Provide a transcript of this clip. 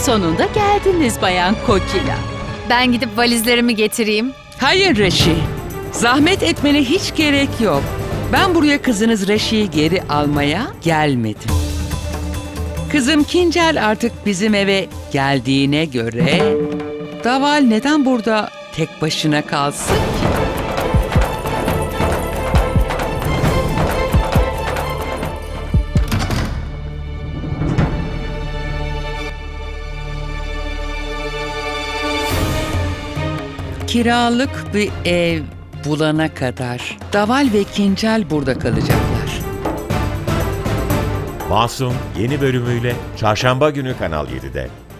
Sonunda geldiniz Bayan Kokila. Ben gidip valizlerimi getireyim. Hayır Reşi. Zahmet etmene hiç gerek yok. Ben buraya kızınız Reşi'yi geri almaya gelmedim. Kızım Kincel artık bizim eve geldiğine göre Daval neden burada tek başına kalsın ki? Kiralık bir ev bulana kadar Daval ve Kincel burada kalacaklar. Masum yeni bölümüyle Çarşamba günü Kanal 7'de.